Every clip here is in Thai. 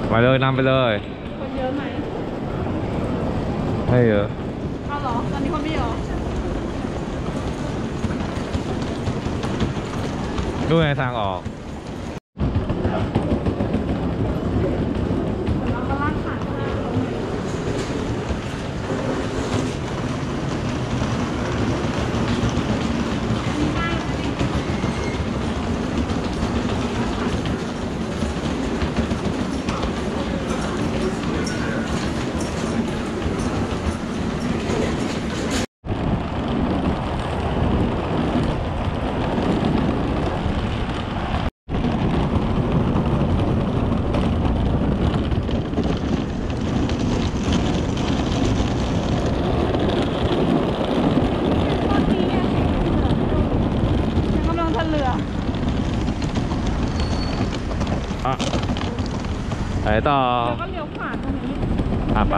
ไปเลยนำไปเลยคนเยอะไหมให้เยอะเอาเหรอตอนนี้คนไม่เยอะดูในทางออกไปต่อแล้วก็เลี้ยวขวาตรงนี้ไป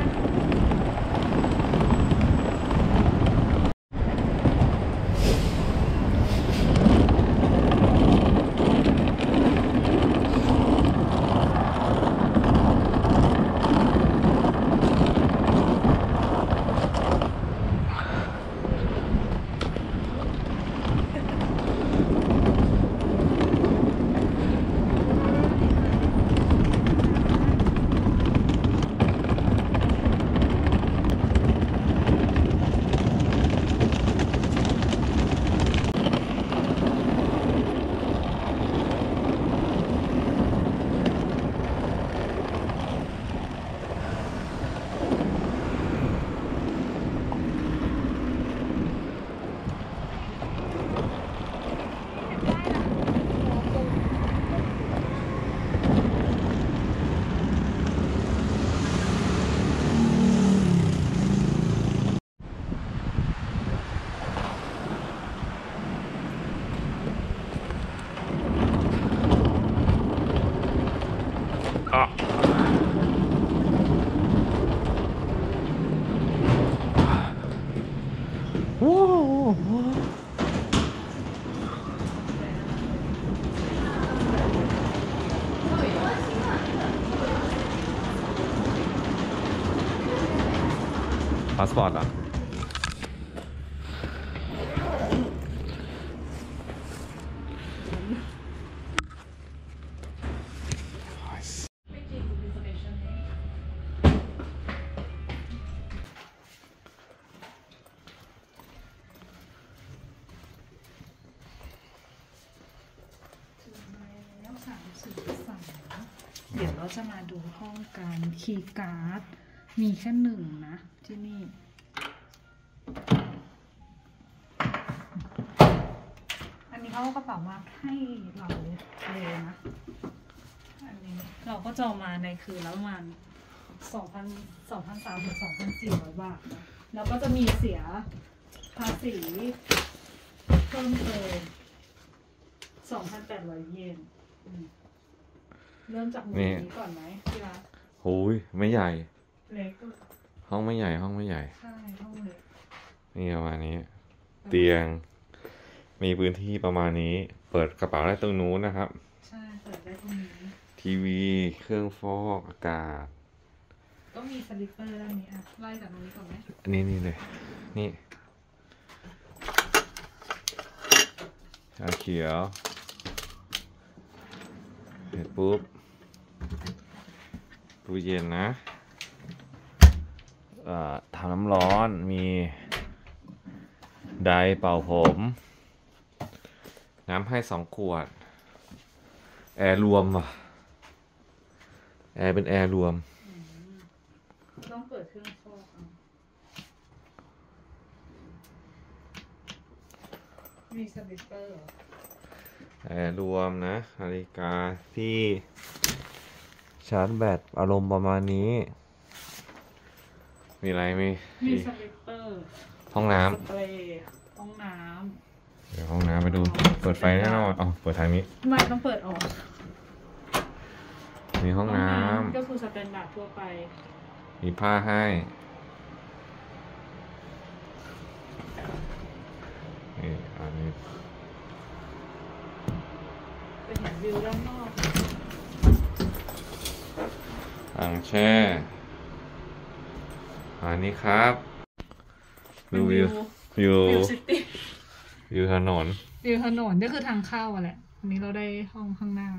พาสปอร์ตอ่ะเดี๋ยวเราจะมาดูห้องการคีย์การ์ดมีแค่หนึ่งนะที่นี่อันนี้เขากระเป๋ามาให้เราเลยนะอันนี้เราก็จะมาในคืนละประมาณ2,300 ถึง 2,400 บาทนะแล้วก็จะมีเสียภาษีเพิ่มเติม 2,800 เยนเริ่มจากมุมนี้ก่อนไหมพี่รักโอ้ยไม่ใหญ่เล็กห้องไม่ใหญ่ห้องไม่ใหญ่ใช่ห้องเล็กนี่ประมาณนี้เตียงมีพื้นที่ประมาณนี้เปิดกระเป๋าได้ตรงนู้นนะครับใช่เปิดได้ตรงนี้ทีวีเครื่องฟอกอากาศก็มีสลิปเปอร์ด้านนี้อ่ะไล่จากตรงนี้ก่อนไหมอันนี้เลยนี่ชาเขียวเสร็จปุ๊บตู้เย็นนะทำน้ำร้อนมีไดร์เป่าผมน้ำให้2 ขวดแอร์รวมว่ะแอร์เป็นแอร์รวมต้องเปิดเครื่องฟอกมีสลิปเปอร์แอร์รวมนะนาฬิกาที่ชาร์จแบตอารมณ์ประมาณนี้มีอะไรมีสลิปเปอร์ห้องน้ำสเปรย์ห้องน้ำเดี๋ยวห้องน้ำไปดูเปิดไฟแน่นอนเปิดทางนี้ไม่ต้องเปิดออกมีห้องน้ำก็คือสแตนดาร์ดทั่วไปมีผ้าให้นี่อันนี้ไปเห็นวิวด้านนอกอ่างแช่อันนี้ครับดูวิววิวซิตี้วิวถนนวิวถนนก็คือทางเข้าอะแหละอันนี้เราได้ห้องข้างหน้า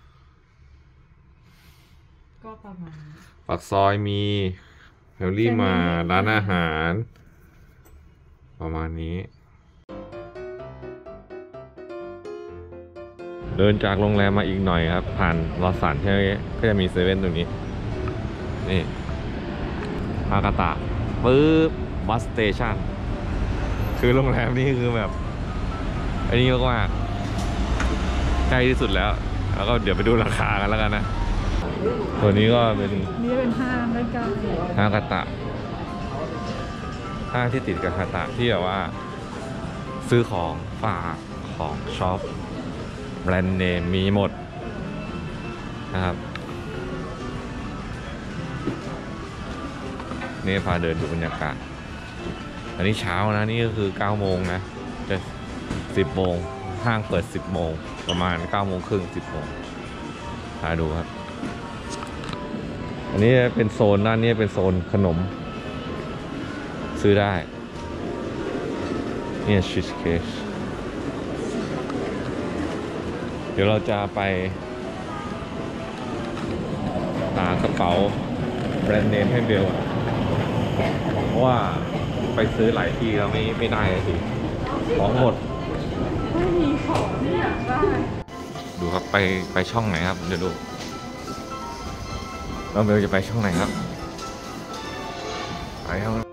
ก็ประมาณนี้ปากซอยมีเฮลลี่มาร้านอาหาร ประมาณนี้ เดินจากโรงแรมมาอีกหน่อยครับ ผ่านลอสันใช่ไหมก็จะมีเซเว่นตรงนี้ นี่ฮากาตะปึ๊บบัสสเตชันคือโรงแรมนี่คือแบบอันนี้มากๆใกล้ที่สุดแล้ว แล้วก็เดี๋ยวไปดูราคากันแล้วกันนะ ตัวนี้ก็เป็นนี่เป็นห้างใกล้ฮากาตะห้างที่ติดกับฮากาตะที่แบบว่า ซื้อของฝากของช็อปแบรนด์เนมมีหมดนะครับ นี่พาเดินดูบรรยากาศ อันนี้เช้านะนี่ก็คือ9โมงนะจะ10โมงห้างเปิด10โมงประมาณ9โมงครึ่ง10โมงพาดูครับ อันนี้เป็นโซนด้านนี้เป็นโซนขนม ซื้อได้นี่ชีสเค้กเดี๋ยวเราจะไปหากระเป๋าแบรนด์เนมให้เบลอะเพราะว่าไปซื้อหลายที่แล้วไม่ได้เลยทีของหมดๆไม่มีของที่อยากได้ดูครับไปช่องไหนครับเดี๋ยวดูน้องเบลจะไปช่องไหนครับไปครับ